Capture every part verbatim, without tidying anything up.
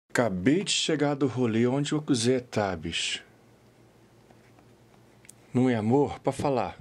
Acabei de chegar do rolê onde o Zé tá, bicho. Não é amor? Pra falar.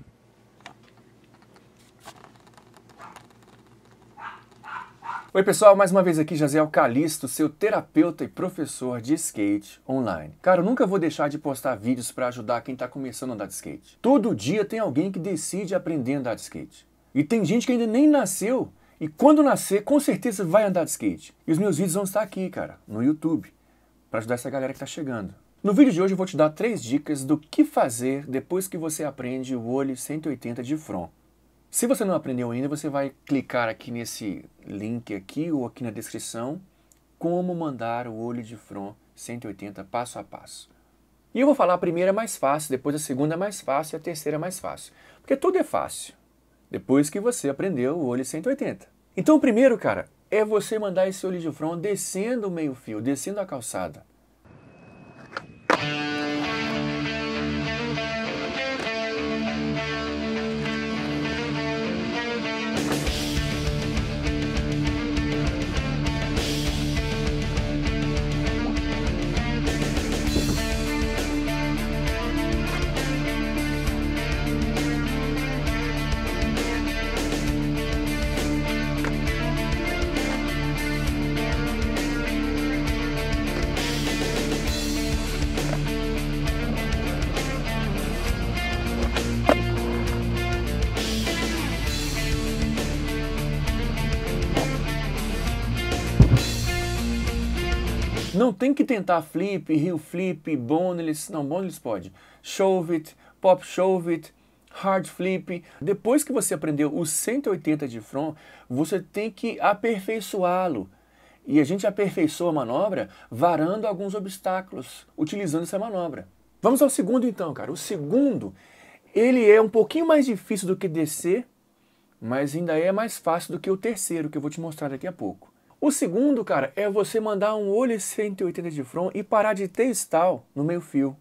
Oi pessoal, mais uma vez aqui Jaziel Calisto, seu terapeuta e professor de skate online. Cara, eu nunca vou deixar de postar vídeos para ajudar quem está começando a andar de skate. Todo dia tem alguém que decide aprender a andar de skate. E tem gente que ainda nem nasceu e quando nascer com certeza vai andar de skate. E os meus vídeos vão estar aqui, cara, no YouTube, para ajudar essa galera que está chegando. No vídeo de hoje eu vou te dar três dicas do que fazer depois que você aprende o ollie cento e oitenta de front. Se você não aprendeu ainda, você vai clicar aqui nesse link aqui ou aqui na descrição, como mandar o ollie de front cento e oitenta passo a passo. E eu vou falar a primeira é mais fácil, depois a segunda é mais fácil e a terceira é mais fácil. Porque tudo é fácil, depois que você aprendeu o ollie cento e oitenta. Então o primeiro, cara, é você mandar esse ollie de front descendo o meio fio, descendo a calçada. Não tem que tentar flip, heel flip, boneless, não, boneless pode. Shove it, pop shove it, hard flip. Depois que você aprendeu o cento e oitenta de front, você tem que aperfeiçoá-lo. E a gente aperfeiçoa a manobra varando alguns obstáculos, utilizando essa manobra. Vamos ao segundo então, cara. O segundo, ele é um pouquinho mais difícil do que descer, mas ainda é mais fácil do que o terceiro, que eu vou te mostrar daqui a pouco. O segundo, cara, é você mandar um ollie cento e oitenta de front e parar de tail stall no meio fio.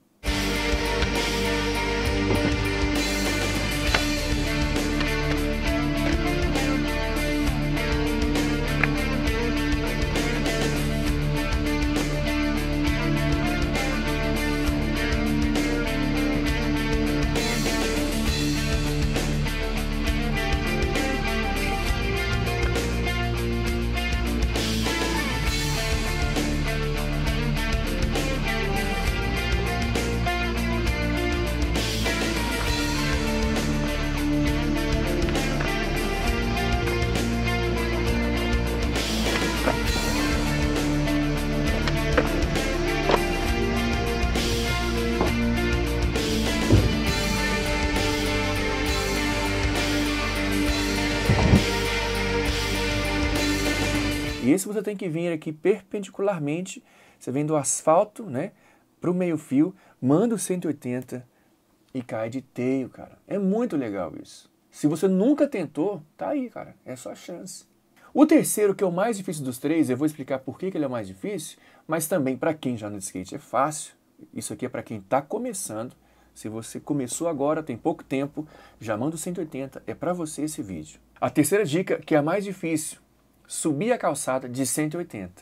E esse você tem que vir aqui perpendicularmente, você vem do asfalto, né, para o meio fio, manda o cento e oitenta e cai de tail, cara. É muito legal isso. Se você nunca tentou, tá aí, cara, é só chance. O terceiro, que é o mais difícil dos três, eu vou explicar por que ele é o mais difícil, mas também para quem já anda de skate é fácil. Isso aqui é para quem está começando. Se você começou agora, tem pouco tempo, já manda o cento e oitenta, é para você esse vídeo. A terceira dica, que é a mais difícil, subir a calçada de cento e oitenta.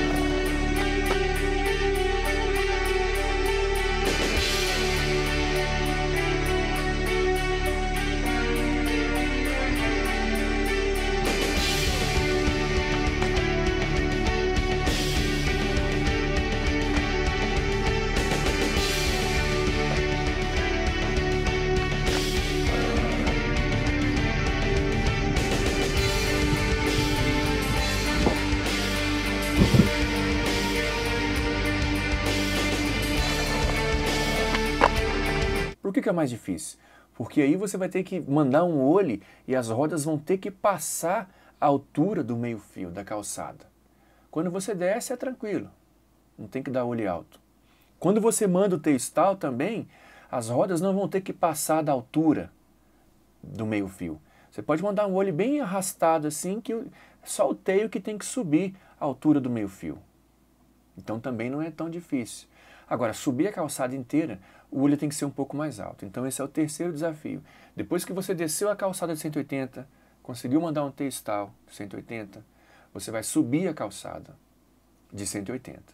Por que que é mais difícil? Porque aí você vai ter que mandar um ollie e as rodas vão ter que passar a altura do meio fio da calçada. Quando você desce é tranquilo, não tem que dar ollie alto. Quando você manda o tail stall também, as rodas não vão ter que passar da altura do meio fio. Você pode mandar um ollie bem arrastado assim, que só o tail que tem que subir a altura do meio fio. Então também não é tão difícil. Agora, subir a calçada inteira, o olho tem que ser um pouco mais alto. Então esse é o terceiro desafio. Depois que você desceu a calçada de cento e oitenta, conseguiu mandar um tail stall de cento e oitenta, você vai subir a calçada de cento e oitenta.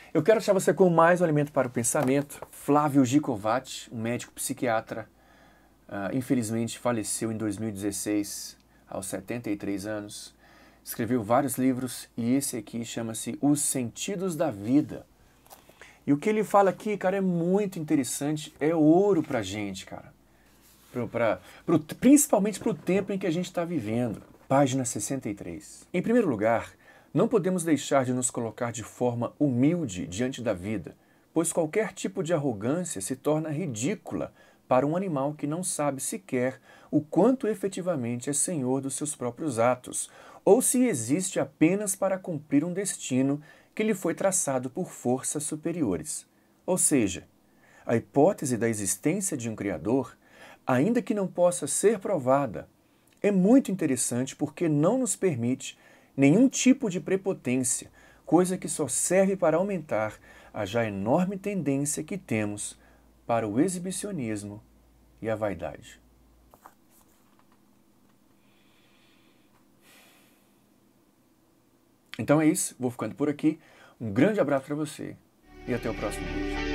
Eu quero deixar você com mais um alimento para o pensamento. Flávio Gikovati, um médico psiquiatra, uh, infelizmente faleceu em dois mil e dezesseis, aos setenta e três anos. Escreveu vários livros e esse aqui chama-se Os Sentidos da Vida. E o que ele fala aqui, cara, é muito interessante, é ouro pra gente, cara. Pro, pra, pro, principalmente para o tempo em que a gente está vivendo. Página sessenta e três. Em primeiro lugar, não podemos deixar de nos colocar de forma humilde diante da vida, pois qualquer tipo de arrogância se torna ridícula para um animal que não sabe sequer o quanto efetivamente é senhor dos seus próprios atos, ou se existe apenas para cumprir um destino que lhe foi traçado por forças superiores. Ou seja, a hipótese da existência de um Criador, ainda que não possa ser provada, é muito interessante porque não nos permite nenhum tipo de prepotência, coisa que só serve para aumentar a já enorme tendência que temos para o exibicionismo e a vaidade. Então é isso, vou ficando por aqui. Um grande abraço para você e até o próximo vídeo.